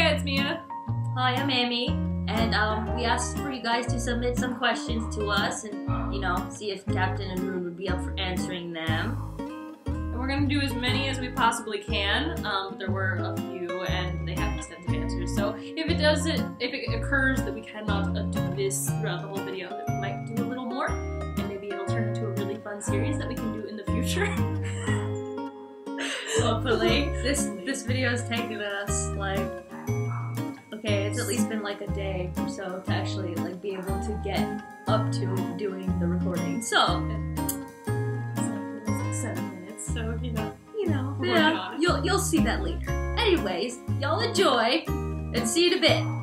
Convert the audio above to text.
Hi, it's Mia. Hi, I'm Emi, and we asked for you guys to submit some questions to us and, you know, see if Captain and Rune would be up for answering them. And we're going to do as many as we possibly can. There were a few, and they have extensive answers. So if it occurs that we cannot do this throughout the whole video, then we might do a little more, and maybe it'll turn into a really fun series that we can do in the future. Hopefully. This video has taken us, like, okay, it's at least been like a day or so to actually, like, be able to get up to doing the recording. So, it's like 7 minutes, so, you know, yeah, you'll see that later. Anyways, y'all enjoy, and see you in a bit.